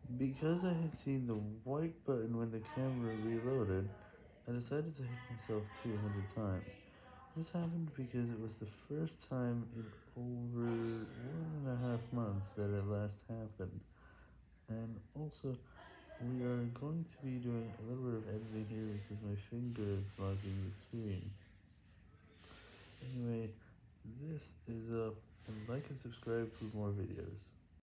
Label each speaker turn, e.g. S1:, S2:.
S1: Because I had seen the white button when the camera reloaded, I decided to hit myself 200 times. This happened because it was the first time in over 1.5 months that it last happened. And also, we are going to be doing a little bit of editing here because my finger is blocking the screen. Anyway, this is up, and like and subscribe for more videos.